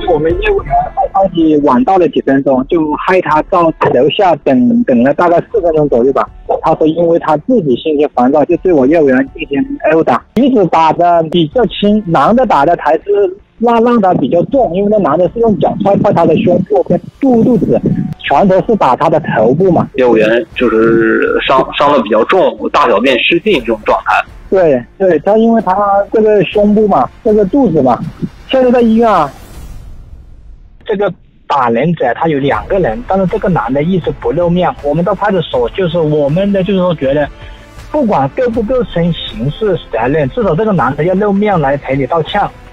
我们业务员害怕你晚到了几分钟，就害他到楼下等了大概4分钟左右吧。他说因为他自己心情烦躁，就对我业务员进行殴打，女子打的比较轻，男的打的才是让他比较重，因为那男的是用脚踹他的胸部跟肚子，拳头是打他的头部嘛。 业务员就是伤的比较重，大小便失禁这种状态。 对，他因为他这个胸部嘛，这个肚子嘛，现在在医院啊。这个打人者他有2个人，但是这个男的一直不露面。我们到派出所就是我们的就是说觉得，不管构不构成刑事责任，至少这个男的要露面来赔礼道歉。